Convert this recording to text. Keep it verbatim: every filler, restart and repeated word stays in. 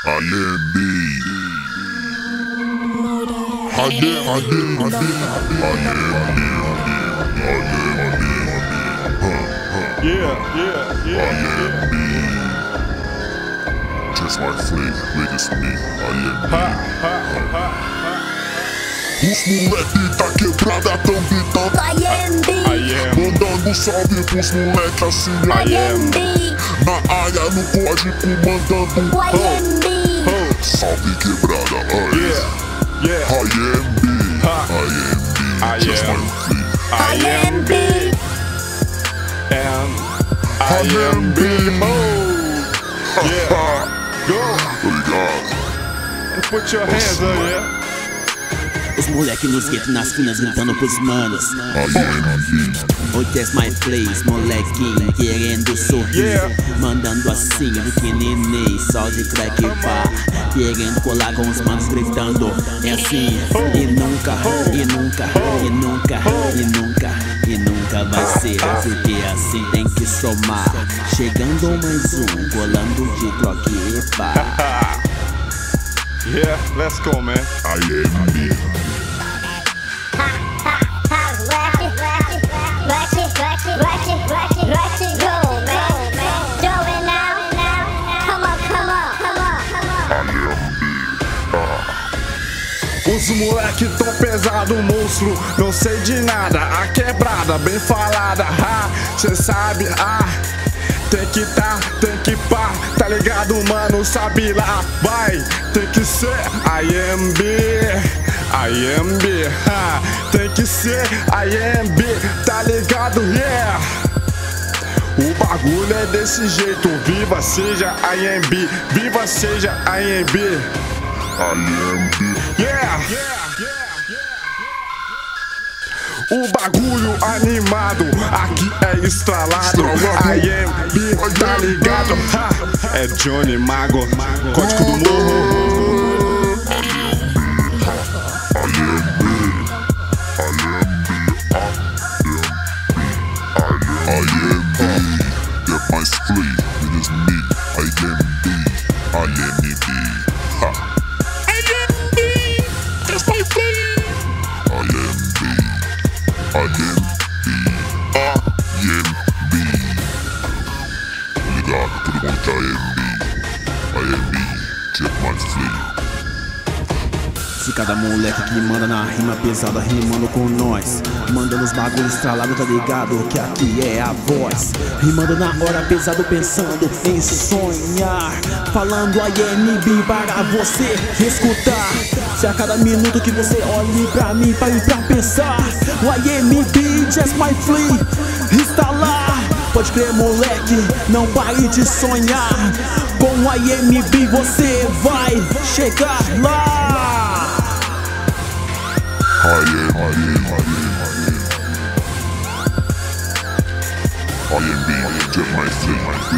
Am Me. I am, I am, I am, yeah, yeah, yeah, I am me. Just my flavor, latest me. I am me. Ha, ha, ha, ha. Os moleque tá quebrada tão gritando I am be. Mandando salve pros moleque assim I am be. Na área no código mandando I am be. Salve quebrada, ai. Yeah. Yeah. I am be, ha. I am be, I just am. My fleet. I, I am be, and I, I am be. Oh, yeah, go. Obrigado. And put your hands up, yeah. Os moleque nos guetos nas finas gritando pros manos Oi, test my place, molequinho querendo sorrir yeah. Mandando assim, pequenininho, só de crack pá querendo colar com os manos gritando é assim, e nunca, e nunca, e nunca, e nunca, e nunca vai ser porque assim tem que somar chegando mais um, colando de croque e pá. Yeah, let's go, man. I am me. Os moleque tão pesado, monstro, não sei de nada. A quebrada bem falada, ha, cê sabe, ah. Tem que tá, tem que pá, tá ligado, mano, sabe lá, vai. Tem que ser I am be, I am be, ha. Tem que ser I am be, tá ligado, yeah. O bagulho é desse jeito, viva seja I am be, viva seja I am be. I am be. Yeah. O bagulho animado, aqui é estralado. I am be, tá ligado? Ha. É Johnny Mago, Código do Morro. I am be, I am be, I am be. Get my street, it is me. I am be, I am me be. Ha. My flame. I am be, I am be, I am be. Ligado, todo mundo que I am be, I am be, check my flame. Se cada moleque que manda na rima pesada rimando com nós, mandando os bagulhos estralados, tá ligado que aqui é a voz. Rimando na hora pesado pensando em sonhar, falando I am be para você escutar. Se a cada minuto que você olhe pra mim, pare pra pensar. O I am be, just my flea, está lá. Pode crer, moleque, não pare de sonhar. Com o I am be você vai chegar lá. I am, I am, I am, I am, I am be, just my flea.